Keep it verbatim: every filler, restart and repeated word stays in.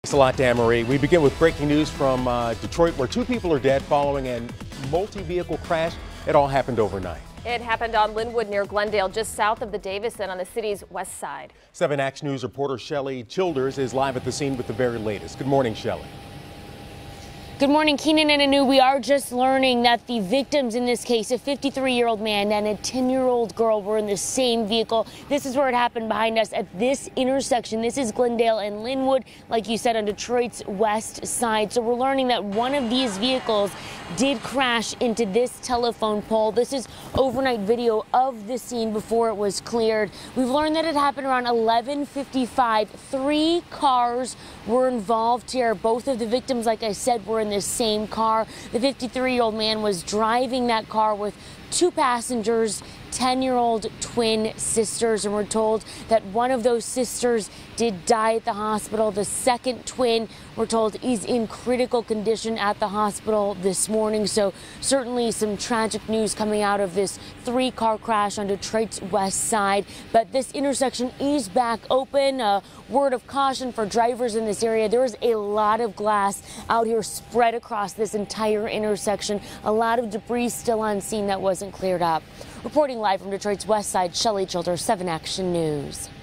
Thanks a lot, Dan-Marie. We begin with breaking news from uh, Detroit, where two people are dead following a multi-vehicle crash. It all happened overnight. It happened on Linwood near Glendale, just south of the Davison on the city's west side. seven Action News reporter Shelley Childers is live at the scene with the very latest. Good morning, Shelley. Good morning, Keenan and Anu. We are just learning that the victims in this case, a fifty-three-year-old man and a ten-year-old girl, were in the same vehicle. This is where it happened behind us at this intersection. This is Glendale and Linwood, like you said, on Detroit's west side. So we're learning that one of these vehicles did crash into this telephone pole. This is overnight video of the scene before it was cleared. We've learned that it happened around eleven fifty-five. Three cars were involved here. Both of the victims, like I said, were in the same car. The fifty-three-year-old man was driving that car with two passengers, ten-year-old twin sisters, and we're told that one of those sisters did die at the hospital. The second twin, we're told, is in critical condition at the hospital this morning. So certainly some tragic news coming out of this three-car crash on Detroit's west side. But this intersection is back open. A word of caution for drivers in this area. There is a lot of glass out here spread across this entire intersection. A lot of debris still on scene that wasn't cleared up. Reporting live from Detroit's west side, Shelley Childers, seven Action News.